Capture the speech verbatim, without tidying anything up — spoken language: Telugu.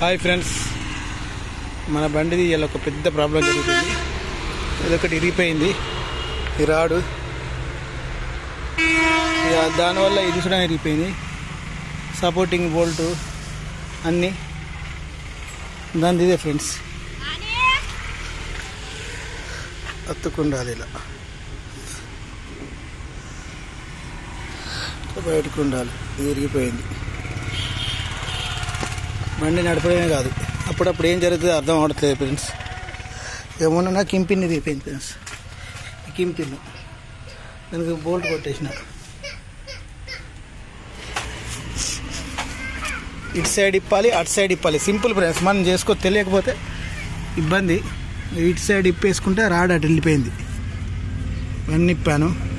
హాయ్ ఫ్రెండ్స్, మన బండిది ఇలా ఒక పెద్ద ప్రాబ్లం జరుగుతుంది. ఇదొకటి ఇరిగిపోయింది, ఈ రాడు. దానివల్ల ఇది కూడా ఇరిగిపోయింది. సపోర్టింగ్ బోల్టు అన్నీ దాని ఇదే ఫ్రెండ్స్. అత్తుకుండాలి, ఇలా బయటకు ఉండాలి. ఇది ఇరిగిపోయింది. బండి నడపడమే కాదు, అప్పుడప్పుడు ఏం జరుగుతుందో అర్థం అవట్లేదు ఫ్రెండ్స్. ఏమన్నా నాకు కింపిన్ ఇరిగిపోయింది ఫ్రెండ్స్. కింపిన్ దానికి బోల్ట్ కొట్టేసిన. ఇటు సైడ్ ఇప్పాలి, అటు సైడ్ ఇప్పాలి. సింపుల్ ఫ్రెండ్స్, మనం చేసుకో తెలియకపోతే ఇబ్బంది. ఇటు సైడ్ ఇప్పేసుకుంటే రాడ్ అటు వెళ్ళిపోయింది. ఇవన్నీ ఇప్పాను.